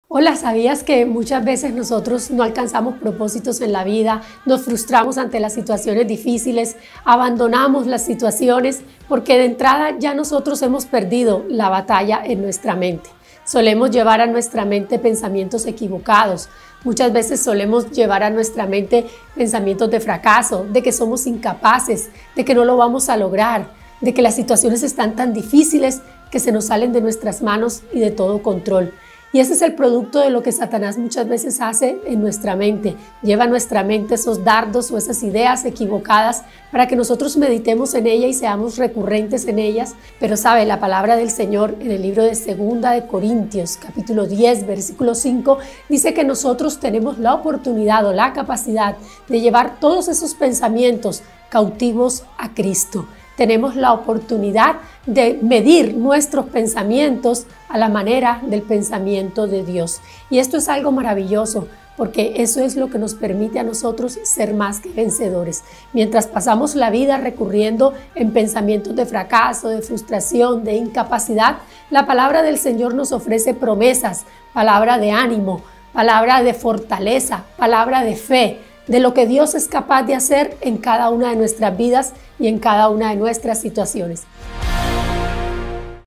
Hola, ¿sabías que muchas veces nosotros no alcanzamos propósitos en la vida, nos frustramos ante las situaciones difíciles, abandonamos las situaciones porque de entrada ya nosotros hemos perdido la batalla en nuestra mente? Solemos llevar a nuestra mente pensamientos equivocados. Muchas veces solemos llevar a nuestra mente pensamientos de fracaso, de que somos incapaces, de que no lo vamos a lograr, de que las situaciones están tan difíciles que se nos salen de nuestras manos y de todo control. Y ese es el producto de lo que Satanás muchas veces hace en nuestra mente. Lleva a nuestra mente esos dardos o esas ideas equivocadas para que nosotros meditemos en ella y seamos recurrentes en ellas. Pero sabe, la palabra del Señor en el libro de 2 de Corintios, capítulo 10, versículo 5, dice que nosotros tenemos la oportunidad o la capacidad de llevar todos esos pensamientos cautivos a Cristo. Tenemos la oportunidad de medir nuestros pensamientos a la manera del pensamiento de Dios. Y esto es algo maravilloso, porque eso es lo que nos permite a nosotros ser más que vencedores. Mientras pasamos la vida recurriendo en pensamientos de fracaso, de frustración, de incapacidad, la palabra del Señor nos ofrece promesas, palabra de ánimo, palabra de fortaleza, palabra de fe, de lo que Dios es capaz de hacer en cada una de nuestras vidas y en cada una de nuestras situaciones.